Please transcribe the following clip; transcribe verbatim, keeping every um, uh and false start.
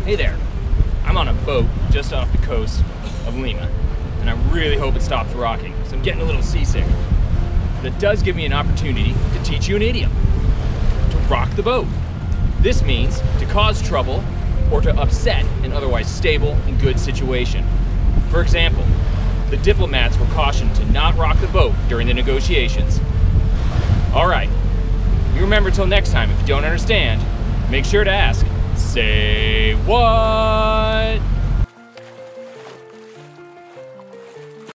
Hey there. I'm on a boat just off the coast of Lima, and I really hope it stops rocking, because I'm getting a little seasick. But it does give me an opportunity to teach you an idiom. To rock the boat. This means to cause trouble or to upset an otherwise stable and good situation. For example, the diplomats were cautioned to not rock the boat during the negotiations. All right, you remember till next time, if you don't understand, make sure to ask, say what?